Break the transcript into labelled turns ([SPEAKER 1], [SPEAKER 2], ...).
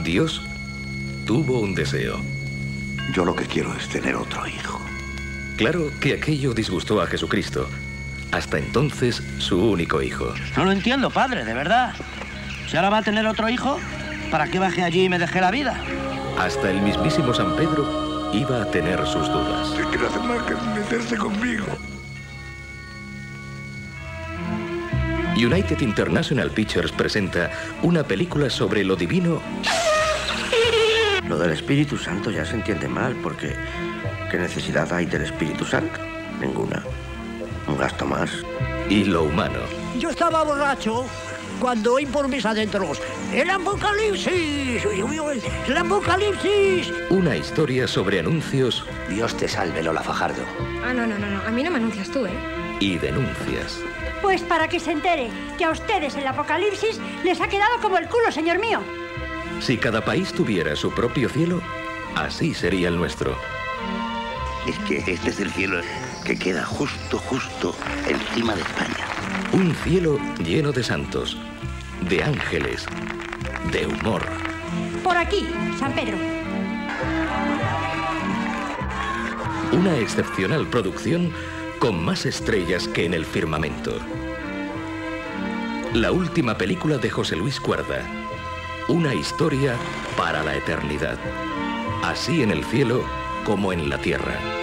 [SPEAKER 1] Dios tuvo un deseo.
[SPEAKER 2] Yo lo que quiero es tener otro hijo.
[SPEAKER 1] Claro que aquello disgustó a Jesucristo. Hasta entonces, su único hijo.
[SPEAKER 3] No lo entiendo, padre, de verdad. Si ahora va a tener otro hijo, ¿para qué bajé allí y me dejé la vida?
[SPEAKER 1] Hasta el mismísimo San Pedro iba a tener sus dudas.
[SPEAKER 2] Es que no hace más que meterse conmigo.
[SPEAKER 1] United International Pictures presenta una película sobre lo divino.
[SPEAKER 3] Lo del Espíritu Santo ya se entiende mal, porque ¿qué necesidad hay del Espíritu Santo? Ninguna. Un gasto más.
[SPEAKER 1] Y lo humano.
[SPEAKER 4] Yo estaba borracho cuando oí por mis adentros ¡el apocalipsis! ¡El apocalipsis!
[SPEAKER 1] Una historia sobre anuncios.
[SPEAKER 5] Dios te salve, Lola Fajardo.
[SPEAKER 6] Ah, no. A mí no me anuncias tú, ¿eh?
[SPEAKER 1] Y denuncias.
[SPEAKER 7] Pues para que se entere que a ustedes el apocalipsis les ha quedado como el culo, señor mío.
[SPEAKER 1] Si cada país tuviera su propio cielo, así sería el nuestro.
[SPEAKER 5] Es que este es el cielo que queda justo encima de España.
[SPEAKER 1] Un cielo lleno de santos, de ángeles, de humor.
[SPEAKER 7] Por aquí, San Pedro.
[SPEAKER 1] Una excepcional producción con más estrellas que en el firmamento. La última película de José Luis Cuerda. Una historia para la eternidad. Así en el cielo como en la tierra.